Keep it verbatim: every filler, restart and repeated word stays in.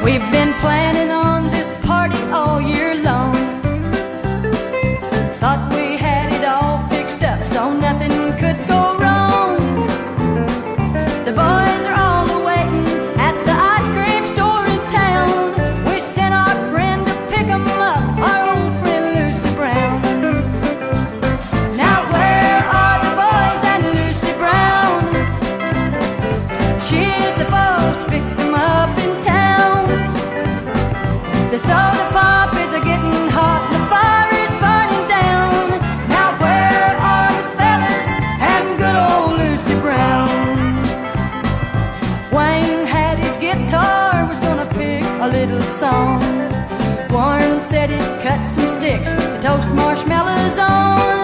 We've been planning on this party all year long. Thought we had it all fixed up so nothing could go wrong. The boys are all awaiting at the ice cream store in town. We sent our friend to pick 'em up, our old friend Lucy Brown. Now where are the boys and Lucy Brown? She's supposed to pick them up in town. The soda pop is a getting hot, the fire is burning down. Now where are the fellas and good old Lucy Brown? Wayne had his guitar, was gonna pick a little song. Warren said he'd cut some sticks to toast marshmallows on.